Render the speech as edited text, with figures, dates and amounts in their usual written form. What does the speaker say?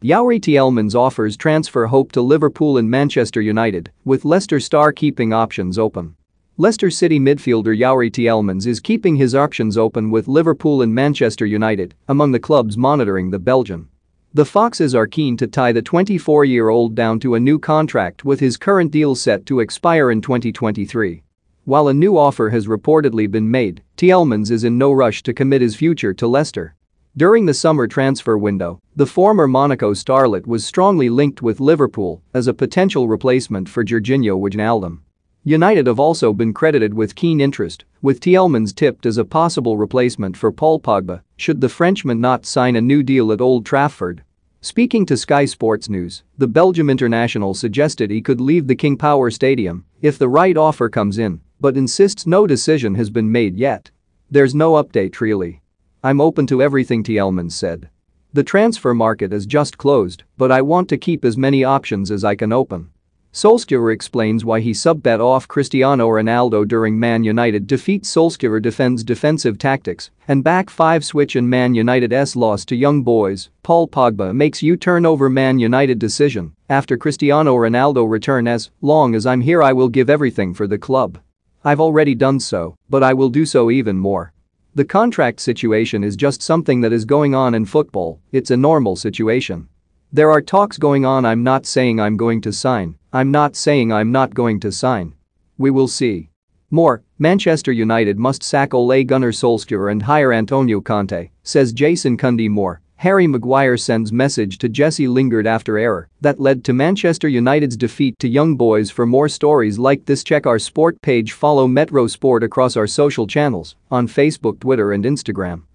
Youri Tielemans offers transfer hope to Liverpool and Manchester United, with Leicester star keeping options open. Leicester City midfielder Youri Tielemans is keeping his options open with Liverpool and Manchester United, among the clubs monitoring the Belgian. The Foxes are keen to tie the 24-year-old down to a new contract with his current deal set to expire in 2023. While a new offer has reportedly been made, Tielemans is in no rush to commit his future to Leicester. During the summer transfer window, the former Monaco starlet was strongly linked with Liverpool as a potential replacement for Georginio Wijnaldum. United have also been credited with keen interest, with Tielemans tipped as a possible replacement for Paul Pogba should the Frenchman not sign a new deal at Old Trafford. Speaking to Sky Sports News, the Belgium international suggested he could leave the King Power Stadium if the right offer comes in, but insists no decision has been made yet. "There's no update really. I'm open to everything," Tielemans said. "The transfer market is just closed, but I want to keep as many options as I can open." Solskjaer explains why he sub-bet off Cristiano Ronaldo during Man United defeat. Solskjaer defends defensive tactics and back five switch in Man United's loss to Young Boys. Paul Pogba makes U-turn over Man United decision after Cristiano Ronaldo return. "As long as I'm here I will give everything for the club. I've already done so, but I will do so even more. The contract situation is just something that is going on in football, it's a normal situation. There are talks going on. I'm not saying I'm going to sign, I'm not saying I'm not going to sign. We will see." More, Manchester United must sack Ole Gunnar Solskjaer and hire Antonio Conte, says Jason Cundy. More, Harry Maguire sends message to Jesse Lingard after error that led to Manchester United's defeat to Young Boys. For more stories like this, check our sport page. Follow Metro Sport across our social channels on Facebook, Twitter and Instagram.